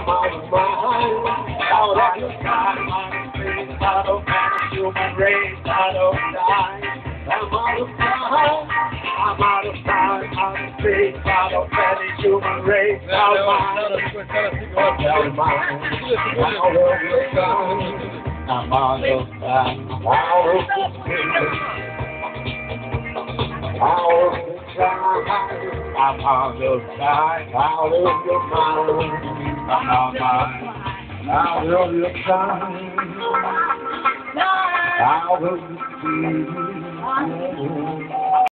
out of mind, out of your time, out of space, out of man, human race, out of time. I'm out of time, I'm out of time, out of space, out of man, human race, out of mind, out of mind, out of your time. I'm out of time, out of space, out of I'm out of time, out of your mind. I'm out of your time, out of your